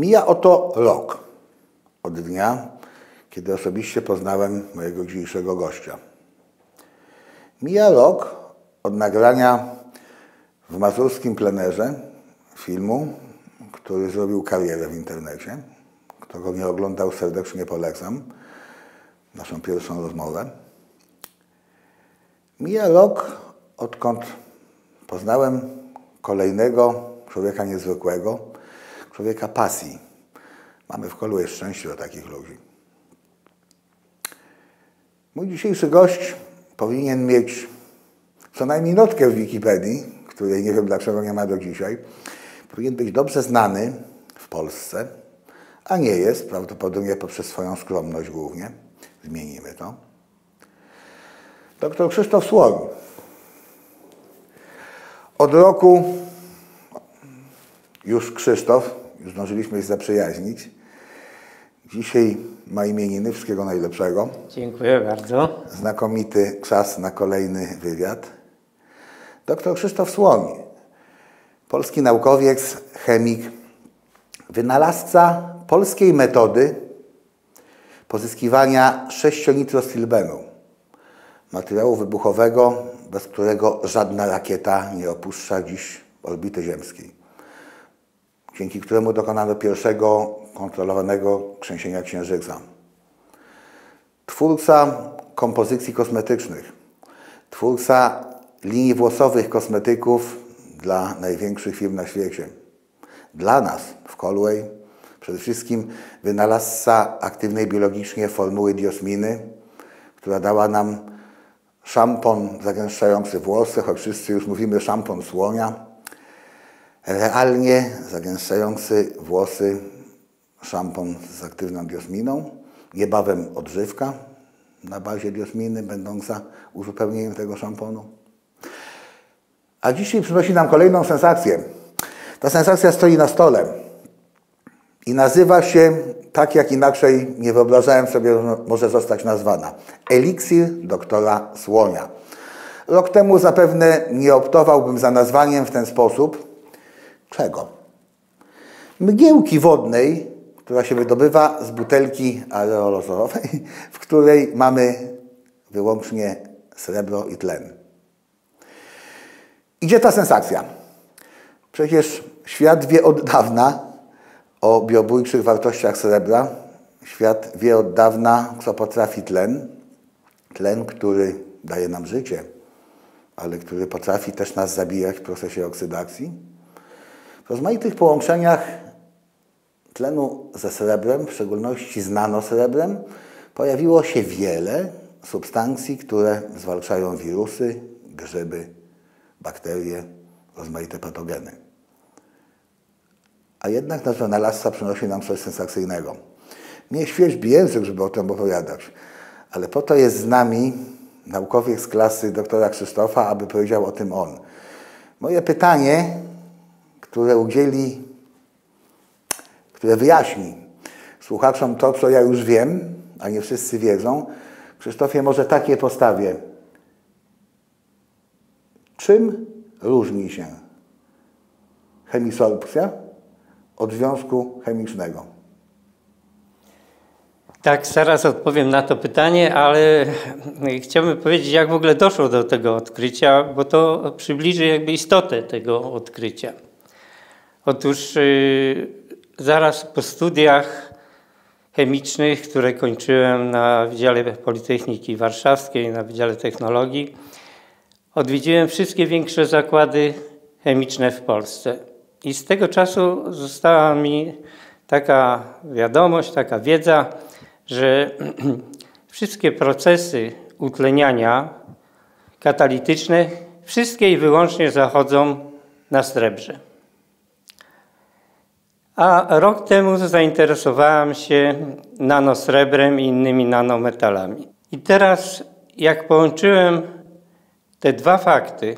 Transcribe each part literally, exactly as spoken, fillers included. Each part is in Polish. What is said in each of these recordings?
Mija oto rok od dnia, kiedy osobiście poznałem mojego dzisiejszego gościa. Mija rok od nagrania w mazurskim plenerze filmu, który zrobił karierę w internecie. Kto go nie oglądał, serdecznie polecam naszą pierwszą rozmowę. Mija rok, odkąd poznałem kolejnego człowieka niezwykłego, człowieka pasji. Mamy w Koluje szczęście do takich ludzi. Mój dzisiejszy gość powinien mieć co najmniej notkę w Wikipedii, której nie wiem dlaczego nie ma do dzisiaj. Powinien być dobrze znany w Polsce, a nie jest, prawdopodobnie poprzez swoją skromność głównie. Zmienimy to. Doktor Krzysztof Słoń. Od roku już Krzysztof, już zdążyliśmy się zaprzyjaźnić. Dzisiaj ma imieniny, wszystkiego najlepszego. Dziękuję bardzo. Znakomity czas na kolejny wywiad. Doktor Krzysztof Słoń, polski naukowiec, chemik, wynalazca polskiej metody pozyskiwania sześcionitrostilbenu, materiału wybuchowego, bez którego żadna rakieta nie opuszcza dziś orbity ziemskiej, dzięki któremu dokonano pierwszego kontrolowanego trzęsienia Księżyca. Twórca kompozycji kosmetycznych, twórca linii włosowych kosmetyków dla największych firm na świecie. Dla nas w Colway przede wszystkim wynalazca aktywnej biologicznie formuły diosminy, która dała nam szampon zagęszczający włosy, choć wszyscy już mówimy szampon słonia. Realnie zagęszczający włosy szampon z aktywną diosminą, niebawem odżywka na bazie diosminy, będąca uzupełnieniem tego szamponu. A dzisiaj przynosi nam kolejną sensację. Ta sensacja stoi na stole i nazywa się, tak jak inaczej nie wyobrażałem sobie, może zostać nazwana, eliksir doktora Słonia. Rok temu zapewne nie optowałbym za nazwaniem w ten sposób. Czego? Mgiełki wodnej, która się wydobywa z butelki aerozolowej, w której mamy wyłącznie srebro i tlen. Gdzie ta sensacja? Przecież świat wie od dawna o biobójczych wartościach srebra. Świat wie od dawna, co potrafi tlen. Tlen, który daje nam życie, ale który potrafi też nas zabijać w procesie oksydacji. W rozmaitych połączeniach tlenu ze srebrem, w szczególności z nanosrebrem, pojawiło się wiele substancji, które zwalczają wirusy, grzyby, bakterie, rozmaite patogeny. A jednak nasz wynalazca przynosi nam coś sensacyjnego. Nie świeżbi język, żeby o tym opowiadać, ale po to jest z nami naukowiec z klasy doktora Krzysztofa, aby powiedział o tym on. Moje pytanie, które udzieli, które wyjaśni słuchaczom to, co ja już wiem, a nie wszyscy wiedzą. Krzysztofie, może takie postawię. Czym różni się chemisorpcja od związku chemicznego? Tak, zaraz odpowiem na to pytanie, ale chciałbym powiedzieć, jak w ogóle doszło do tego odkrycia, bo to przybliży jakby istotę tego odkrycia. Otóż yy, zaraz po studiach chemicznych, które kończyłem na Wydziale Politechniki Warszawskiej, na Wydziale Technologii, odwiedziłem wszystkie większe zakłady chemiczne w Polsce. I z tego czasu została mi taka wiadomość, taka wiedza, że wszystkie procesy utleniania katalityczne, wszystkie i wyłącznie zachodzą na srebrze. A rok temu zainteresowałem się nanosrebrem i innymi nanometalami. I teraz, jak połączyłem te dwa fakty,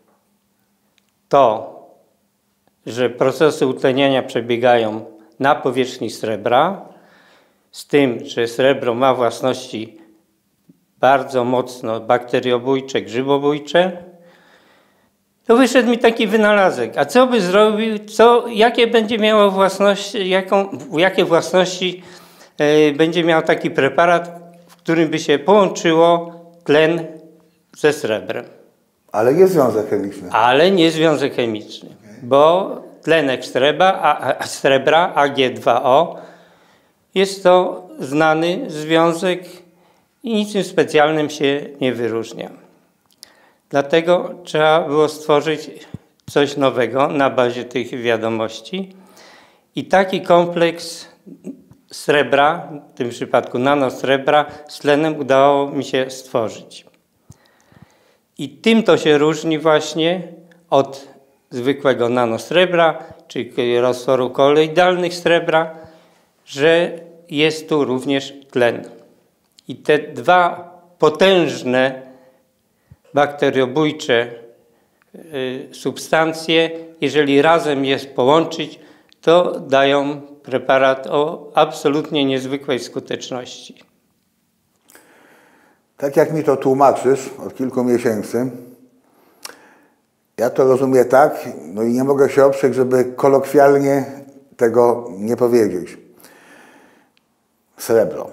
to, że procesy utleniania przebiegają na powierzchni srebra, z tym, że srebro ma własności bardzo mocno bakteriobójcze, grzybobójcze, To wyszedł mi taki wynalazek. A co by zrobił, co, jakie będzie miało własności, jaką, jakie własności e, będzie miał taki preparat, w którym by się połączyło tlen ze srebrem. Ale jest związek chemiczny. Ale nie związek chemiczny, okay. Bo tlenek srebra, a, a, srebra A G dwa O jest to znany związek i niczym specjalnym się nie wyróżnia. Dlatego trzeba było stworzyć coś nowego na bazie tych wiadomości i taki kompleks srebra, w tym przypadku nanosrebra, z tlenem udało mi się stworzyć. I tym to się różni właśnie od zwykłego nanosrebra, czy roztworu koloidalnych srebra, że jest tu również tlen. I te dwa potężne bakteriobójcze y, substancje, jeżeli razem je połączyć, to dają preparat o absolutnie niezwykłej skuteczności. Tak jak mi to tłumaczysz od kilku miesięcy, ja to rozumiem tak, no i nie mogę się oprzeć, żeby kolokwialnie tego nie powiedzieć. Srebro.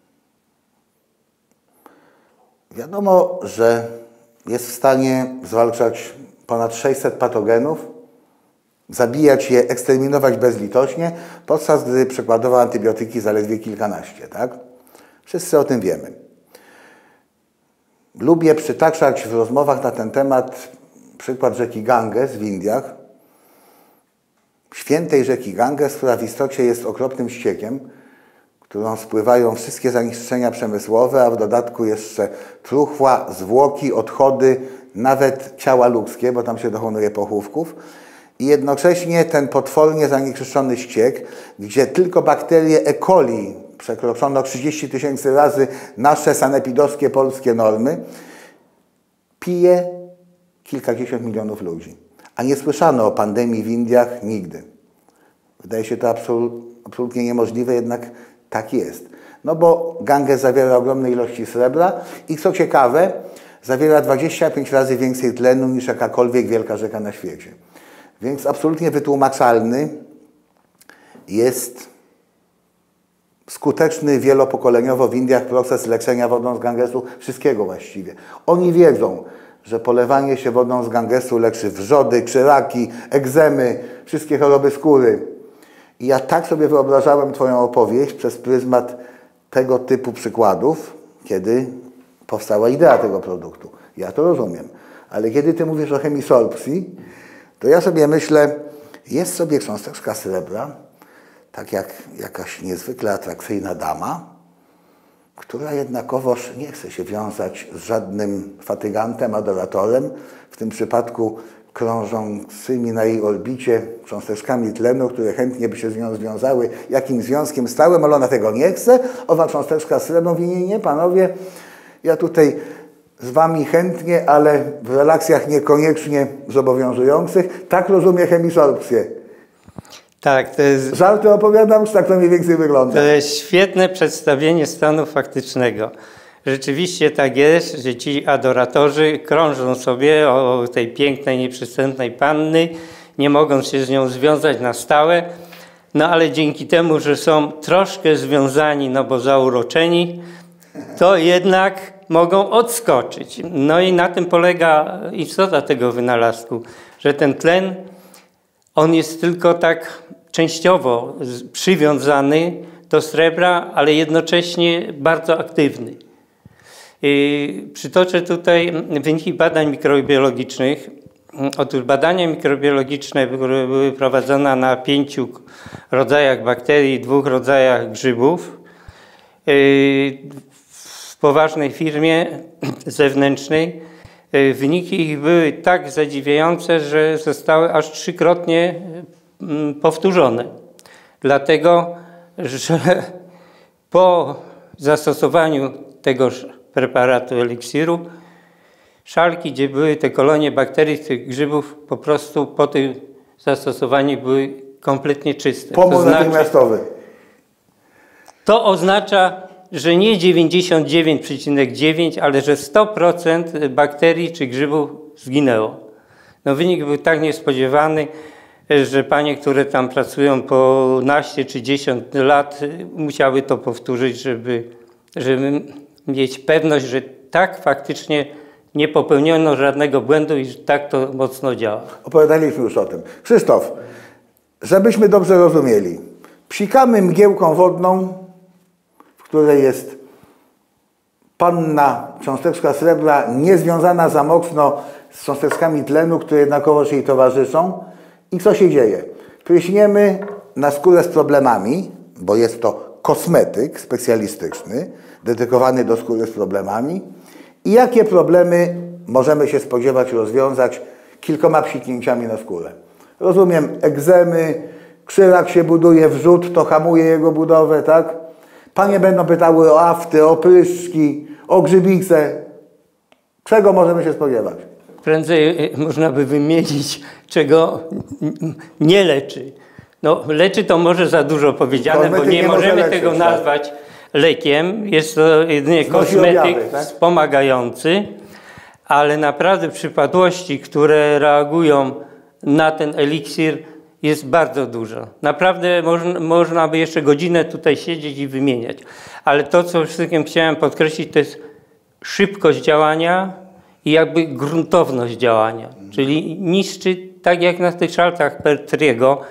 Wiadomo, że jest w stanie zwalczać ponad sześćset patogenów, zabijać je, eksterminować bezlitośnie, podczas gdy przykładowo antybiotyki zaledwie kilkanaście, tak? Wszyscy o tym wiemy. Lubię przytaczać w rozmowach na ten temat przykład rzeki Ganges w Indiach, świętej rzeki Ganges, która w istocie jest okropnym ściekiem, którą spływają wszystkie zanieczyszczenia przemysłowe, a w dodatku jeszcze truchła, zwłoki, odchody, nawet ciała ludzkie, bo tam się dokonuje pochówków. I jednocześnie ten potwornie zanieczyszczony ściek, gdzie tylko bakterie E. coli przekroczono trzydzieści tysięcy razy nasze sanepidowskie polskie normy, pije kilkadziesiąt milionów ludzi. A nie słyszano o pandemii w Indiach nigdy. Wydaje się to absolut, absolutnie niemożliwe, jednak tak jest. No bo Ganges zawiera ogromne ilości srebra i co ciekawe, zawiera dwadzieścia pięć razy więcej tlenu niż jakakolwiek wielka rzeka na świecie. Więc absolutnie wytłumaczalny jest skuteczny wielopokoleniowo w Indiach proces leczenia wodą z Gangesu, wszystkiego właściwie. Oni wiedzą, że polewanie się wodą z Gangesu leczy wrzody, krzyżaki, egzemy, wszystkie choroby skóry. I ja tak sobie wyobrażałem Twoją opowieść przez pryzmat tego typu przykładów, kiedy powstała idea tego produktu. Ja to rozumiem. Ale kiedy Ty mówisz o chemisorpcji, to ja sobie myślę, jest sobie cząsteczka srebra, tak jak jakaś niezwykle atrakcyjna dama, która jednakowoż nie chce się wiązać z żadnym fatygantem, adoratorem, w tym przypadku krążącymi na jej orbicie cząsteczkami tlenu, które chętnie by się z nią związały jakimś związkiem stałym, ale ona tego nie chce. Owa cząsteczka srebra mówi, nie, nie, panowie, ja tutaj z wami chętnie, ale w relacjach niekoniecznie zobowiązujących. Tak rozumie chemisorpcję. Tak, to jest... Żarty opowiadam, czy tak to mniej więcej wygląda? To jest świetne przedstawienie stanu faktycznego. Rzeczywiście tak jest, że ci adoratorzy krążą sobie o tej pięknej, nieprzystępnej panny, nie mogą się z nią związać na stałe, no ale dzięki temu, że są troszkę związani, no bo zauroczeni, to jednak mogą odskoczyć. No i na tym polega istota tego wynalazku, że ten tlen, on jest tylko tak częściowo przywiązany do srebra, ale jednocześnie bardzo aktywny. Przytoczę tutaj wyniki badań mikrobiologicznych. Otóż badania mikrobiologiczne, które były prowadzone na pięciu rodzajach bakterii i dwóch rodzajach grzybów w poważnej firmie zewnętrznej, wyniki ich były tak zadziwiające, że zostały aż trzykrotnie powtórzone. Dlatego, że po zastosowaniu tegoż preparatu eliksiru, szalki, gdzie były te kolonie bakterii, tych grzybów, po prostu po tym zastosowaniu były kompletnie czyste. Pomór natychmiastowy. To oznacza, że nie dziewięćdziesiąt dziewięć przecinek dziewięć, ale że sto procent bakterii czy grzybów zginęło. No wynik był tak niespodziewany, że panie, które tam pracują po naście czy dziesięć lat, musiały to powtórzyć, żeby, żeby mieć pewność, że tak faktycznie nie popełniono żadnego błędu i że tak to mocno działa. Opowiadaliśmy już o tym. Krzysztof, żebyśmy dobrze rozumieli, psikamy mgiełką wodną, w której jest panna cząsteczka srebra niezwiązana za mocno z cząsteczkami tlenu, które jednakowoż jej towarzyszą. I co się dzieje? Pryśniemy na skórę z problemami, bo jest to kosmetyk specjalistyczny, dedykowany do skóry z problemami. I jakie problemy możemy się spodziewać rozwiązać kilkoma psiknięciami na skórę? Rozumiem, egzemy, krzyrak się buduje, wrzód, to hamuje jego budowę, tak? Panie będą pytały o afty, o pryszczki, o grzybice. Czego możemy się spodziewać? Prędzej można by wymienić, czego nie leczy. No, leczy to może za dużo powiedziane, Kosmetyk bo nie, nie może możemy leczyć, tego tak. nazwać lekiem. Jest to jedynie Znosi kosmetyk objawy, tak? wspomagający, ale naprawdę przypadłości, które reagują na ten eliksir, jest bardzo dużo. Naprawdę można, można by jeszcze godzinę tutaj siedzieć i wymieniać. Ale to, co wszystkim chciałem podkreślić, to jest szybkość działania i jakby gruntowność działania. Czyli niszczy, tak jak na tych szalkach Pertriego,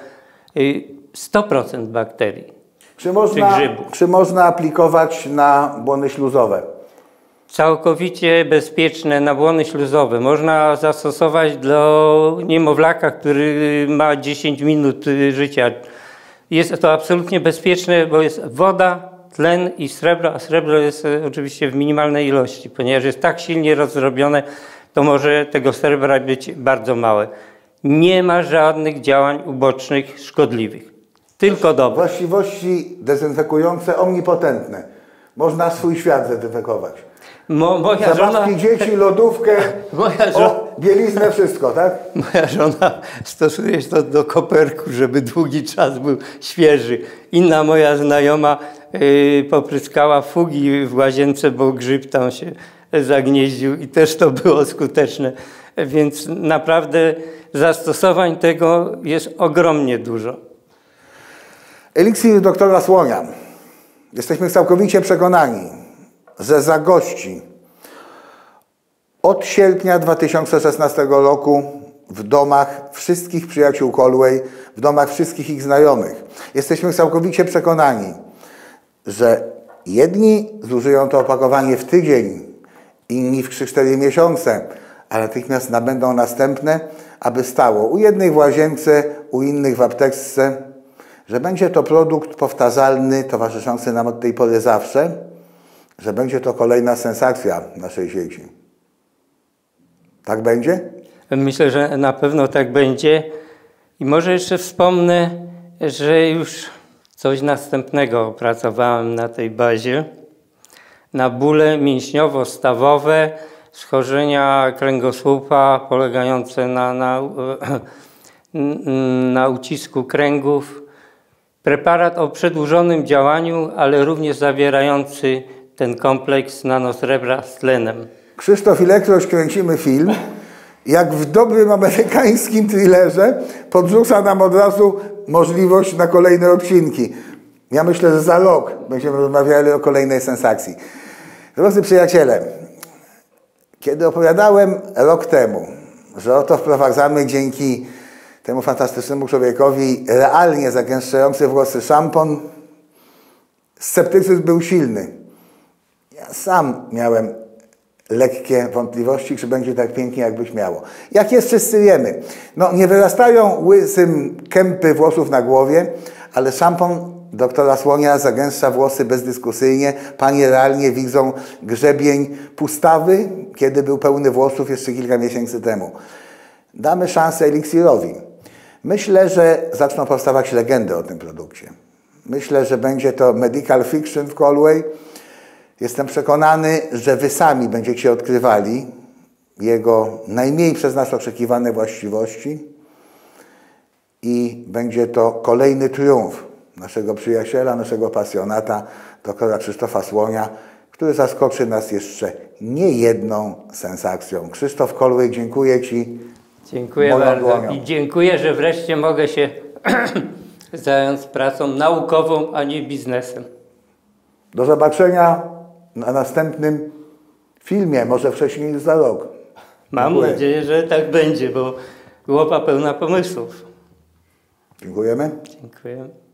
sto procent bakterii. Czy można, czy grzybów. czy można aplikować na błony śluzowe? Całkowicie bezpieczne nabłony śluzowe. Można zastosować do niemowlaka, który ma dziesięć minut życia. Jest to absolutnie bezpieczne, bo jest woda, tlen i srebro, a srebro jest oczywiście w minimalnej ilości, ponieważ jest tak silnie rozrobione, to może tego srebra być bardzo małe. Nie ma żadnych działań ubocznych szkodliwych, tylko dobre. Właściwości dezynfekujące, omnipotentne. Można swój świat zdezynfekować. Mo, moja Zabawki żona, dzieci, lodówkę, moja żona, o, bieliznę, wszystko, tak? moja żona stosuje to do koperku, żeby długi czas był świeży. Inna moja znajoma yy, popryskała fugi w łazience, bo grzyb tam się zagnieździł i też to było skuteczne. Więc naprawdę zastosowań tego jest ogromnie dużo. Eliksir doktora Słonia. Jesteśmy całkowicie przekonani, że zagości od sierpnia dwa tysiące szesnastego roku w domach wszystkich przyjaciół Colway, w domach wszystkich ich znajomych. Jesteśmy całkowicie przekonani, że jedni zużyją to opakowanie w tydzień, inni w trzy cztery miesiące, a natychmiast nabędą następne, aby stało u jednych w łazience, u innych w apteczce, że będzie to produkt powtarzalny, towarzyszący nam od tej pory zawsze, że będzie to kolejna sensacja naszej sieci. Tak będzie? Myślę, że na pewno tak będzie. I może jeszcze wspomnę, że już coś następnego opracowałem na tej bazie. Na bóle mięśniowo-stawowe, schorzenia kręgosłupa polegające na, na, na ucisku kręgów. Preparat o przedłużonym działaniu, ale również zawierający ten kompleks nanosrebra z tlenem. Krzysztof, ilekroć kręcimy film, jak w dobrym amerykańskim thrillerze, podrzuca nam od razu możliwość na kolejne odcinki. Ja myślę, że za rok będziemy rozmawiali o kolejnej sensacji. Drodzy przyjaciele, kiedy opowiadałem rok temu, że oto wprowadzamy dzięki temu fantastycznemu człowiekowi realnie zagęszczający włosy szampon, sceptycyzm był silny. Ja sam miałem lekkie wątpliwości, czy będzie tak pięknie, jakby śmiało. Jak jest, wszyscy wiemy. No, nie wyrastają łysym kępy włosów na głowie, ale szampon doktora Słonia zagęszcza włosy bezdyskusyjnie. Panie realnie widzą grzebień pustawy, kiedy był pełny włosów jeszcze kilka miesięcy temu. Damy szansę eliksirowi. Myślę, że zaczną powstawać legendy o tym produkcie. Myślę, że będzie to medical fiction w Colway. Jestem przekonany, że wy sami będziecie odkrywali jego najmniej przez nas oczekiwane właściwości i będzie to kolejny triumf naszego przyjaciela, naszego pasjonata, doktora Krzysztofa Słonia, który zaskoczy nas jeszcze niejedną sensacją. Krzysztof Colway, dziękuję ci Dziękuję moją bardzo dłonią. i dziękuję, że wreszcie mogę się zająć pracą naukową, a nie biznesem. Do zobaczenia na następnym filmie, może wcześniej niż za rok. Mam Dziękuję. nadzieję, że tak będzie, bo głowa pełna pomysłów. Dziękujemy. Dziękuję.